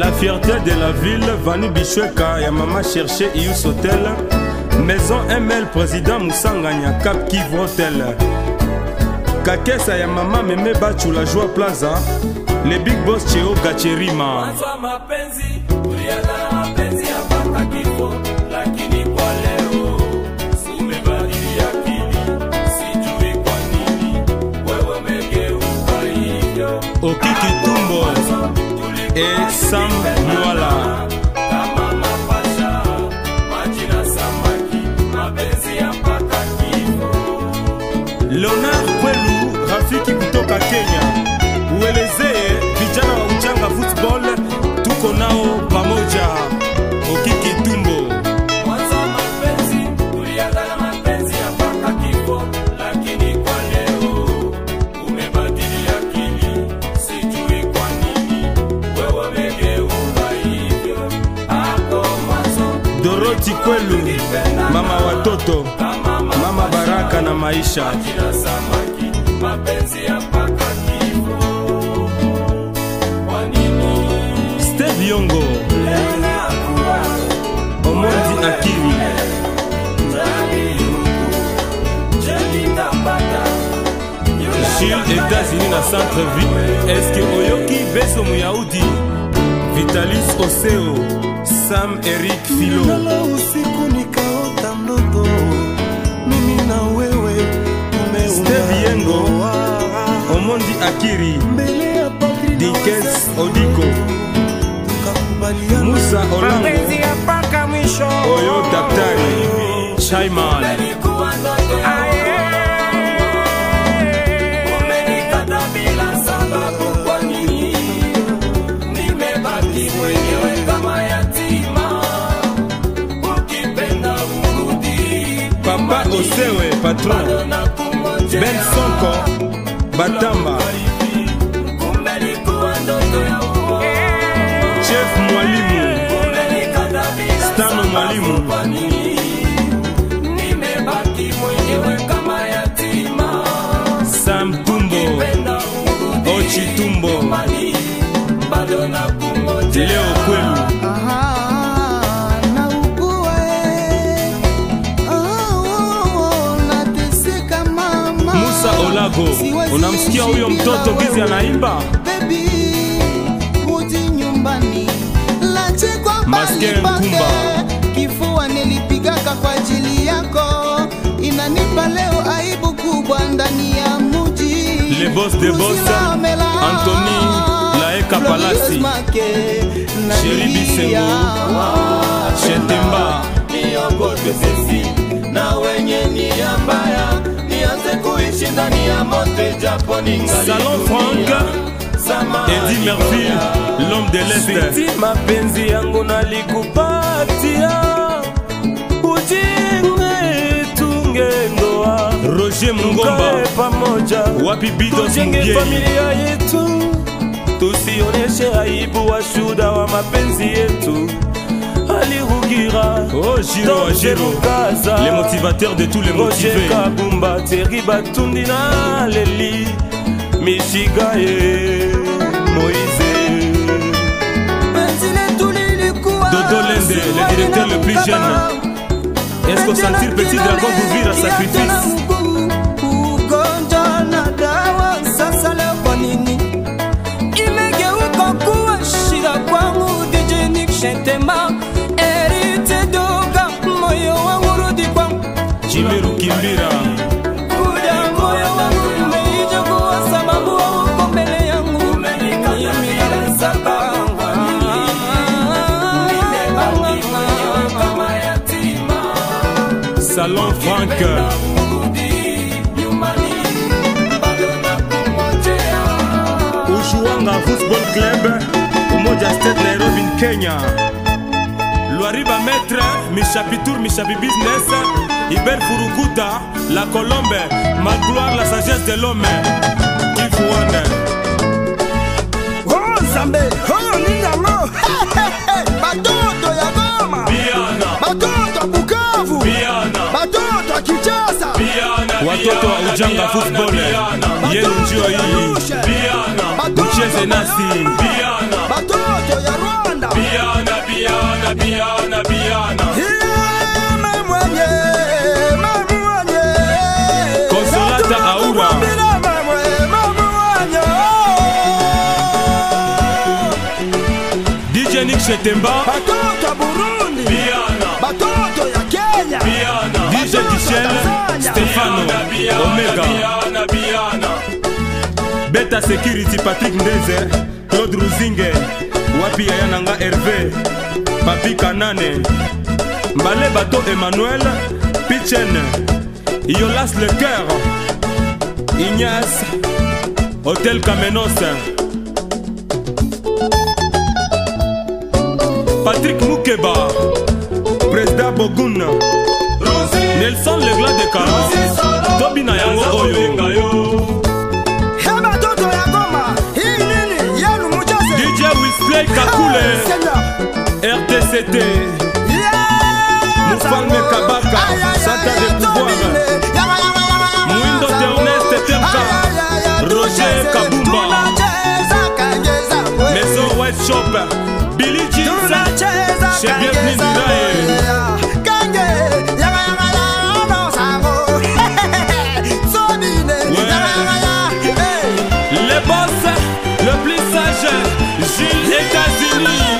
La fierté de la ville, Vani Bichweka, ya maman cherché Ius Hotel. Maison ML, président Moussanganya, Cap Kiv Hotel. Kakesa ya maman Meme Bachu, la Joie Plaza. Les Big Boss Cheo Gacherima. Okiki Tumbo et Sam Mwala. Leonard Kwelu, Rafiki kutoka Kenya. Uelezee vijana wa Uchanga Football, tuko nao pamoja. Okiki Tumbo. Doroti Kwelu, mama watoto, mama baraka na maisha. Steve Yongo, Omondi Akiri, Gilles États-Unis na centre-ville. Est-ce que Oyoki Beso Muyaudi, Vitalis Oseo, Sam Eric Philo. Steve Yengo, Omondi Akiri, Dinkes Odiko, Musa Olango, Oyo Daktari, Chaiman. Papa Osewe, patron. Ben Sonko, Batamba. Chef Mwalimu, Stano Mwalimu. Sam Tumbo, Ochi Tumbo, Leo Kwelu. Olago, unamsikia huyo mtoto gizi anaimba? Maske Mkumba, kifua nilipigaka kwa ajili yako, inanipa leo aibu kubwa ndani ya muji. Le boss de boss, Anthony Laeka Palasi, Chéri Bisengo, Chetemba, niogope sisi na wenye nia mbaya. Salon Franck, Eddie Merville, l'homme de l'Est. Siti mapenzi yangu nalikupatia, ujinge tunge ndoa. Roger Mungomba, pamoja, Wapi Bidos tujenge familia yetu, tusioneshe aibu washuda wa mapenzi yetu. Oh Giro, Giro, les motivateurs de tous les motivés. Kabumba, Thierry Batundina, Leli, Michigaye, Moïse. Dodo Lende, le directeur le plus jeune. Est-ce qu'on sentir Petit Dragon d'ouvrir à sacrifice? Jimmy Rukimbira, Salon Franck, Ujuanga Football Club, Umoja State Nairobi, Kenya. Luariba Maître, Michapitur, Michapi Business, Iber Furukuta, La Colombe, Malgloire, la sagesse de l'homme. Kifouane. Oh Zambé, oh Ningamo, Batoto ya Goma, Batoto Bukavu, Batoto Kinshasa, watoto wa Ujanga Football, yenu njio hii, ucheze nasi, Batoto ya Rwanda. Biana, Biana. Consolata Aura. DJ Nick Chetemba. Batoto Burundi. Biana. Batoto ya Kenya. Biana. DJ Michel Stefano Omega. Biana, Biana. Beta Security Patrick Ndeze Claude Ruzinge Wapi Yaya Nanga Hervé Papi Kanane Mbale Bato Emmanuel Pichen Yolas Le Coeur Ignace Hôtel Kamenos Patrick Moukeba Président Bogun Nelson Legla de Caron Tobi na yango oyo DJ Wisplay Kakule RTCT Moufalme Kabaka Santa de Pouvoir Mwindo Théoneste Temka Roger Kabumba Maison White Shop Billy Jeans Chez Bienvenue Nirae Le boss, le plus sage, Gilles États-Unis.